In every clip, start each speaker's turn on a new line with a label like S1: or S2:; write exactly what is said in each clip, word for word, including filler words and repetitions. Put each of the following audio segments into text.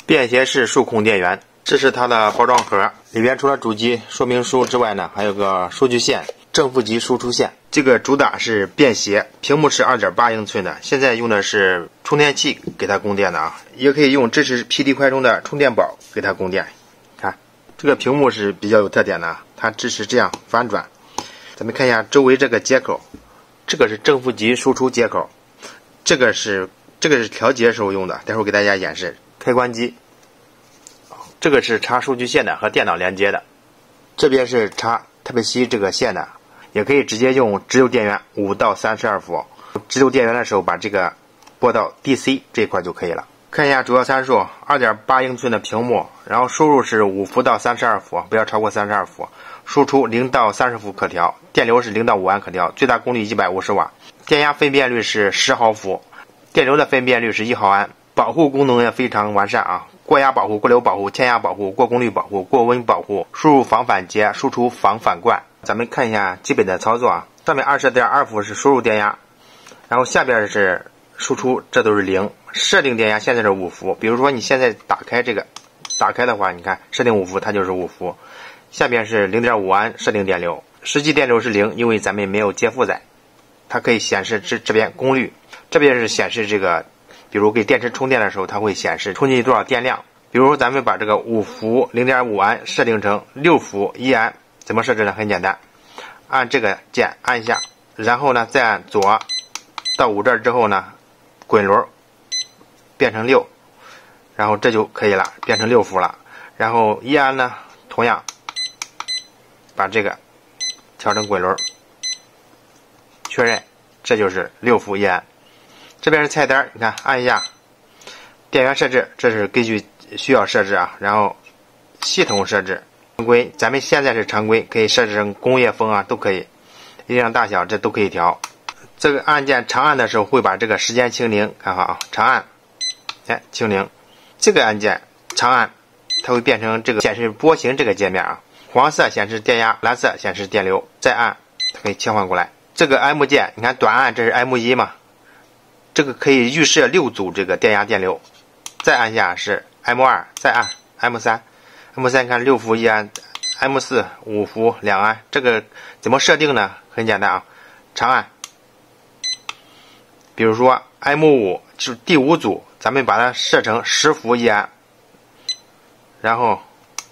S1: 便携式数控电源，这是它的包装盒，里边除了主机说明书之外呢，还有个数据线、正负极输出线。这个主打是便携，屏幕是 二点八英寸的，现在用的是充电器给它供电的啊，也可以用支持 P D 快充的充电宝给它供电。看这个屏幕是比较有特点的，它支持这样翻转。咱们看一下周围这个接口，这个是正负极输出接口，这个是这个是调节时候用的，待会儿给大家演示。开关机，这个是插数据线的和电脑连接的，这边是插 Type C 这个线的，也可以直接用直流电源五到三十二伏，直流电源的时候把这个拨到 D C 这一块就可以了。看一下主要参数， 二点八英寸的屏幕，然后输入是五伏到三十二伏，不要超过三十二伏，输出零到三十伏可调，电流是零到五安可调，最大功率一百五十瓦，电压分辨率是十毫伏，电流的分辨率是一毫安，保护功能也非常完善啊，过压保护、过流保护、欠压保护、过功率保护、过温保护，输入防反接，输出防反灌。咱们看一下基本的操作啊，上面 二十点二伏是输入电压，然后下边是输出，这都是零，设定电压现在是五伏，比如说你现在打开这个，打开的话，你看设定五伏，它就是五伏，下边是 零点五安设定电流，实际电流是零，因为咱们没有接负载，它可以显示这这边功率，这边是显示这个，比如给电池充电的时候，它会显示充进去多少电量。比如咱们把这个五伏 零点五安设定成六伏一安，怎么设置呢？很简单，按这个键按一下，然后呢再按左到五这儿之后呢，滚轮变成六，然后这就可以了，变成六伏了。然后一安呢，同样把这个调成滚轮，确认，这就是六伏一安。这边是菜单，你看按一下电源设置，这是根据需要设置啊，然后系统设置常规，咱们现在是常规，可以设置成工业风啊，都可以，音量大小这都可以调。这个按键长按的时候会把这个时间清零，看好啊，长按，哎，清零。这个按键长按，它会变成这个显示波形这个界面啊，黄色显示电压，蓝色显示电流，再按它可以切换过来。这个 M 键，你看短按这是 M 一 嘛，这个可以预设六组这个电压电流，再按下是 M 二，再按 M 三 ，M 三看六伏一安 ，M 四五伏两安，这个怎么设定呢？很简单啊，长按，比如说 M 五 就是第五组，咱们把它设成十伏一安，然后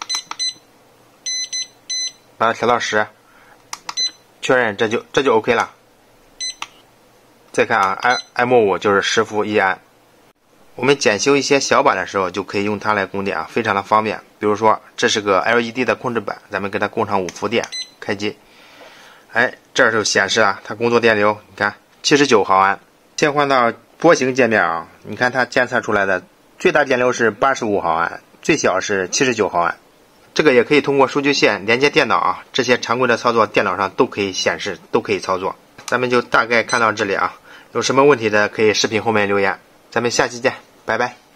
S1: 把它调到十，确认，这就这就 OK 了。再看啊 ，M 五 就是十伏一安。我们检修一些小板的时候，就可以用它来供电啊，非常的方便。比如说，这是个 L E D 的控制板，咱们给它供上五伏电，开机，哎，这就显示啊，它工作电流，你看七十九毫安。切换到波形界面啊，你看它监测出来的最大电流是八十五毫安，最小是七十九毫安。这个也可以通过数据线连接电脑啊，这些常规的操作电脑上都可以显示，都可以操作。咱们就大概看到这里啊，有什么问题的可以视频后面留言，咱们下期见，拜拜。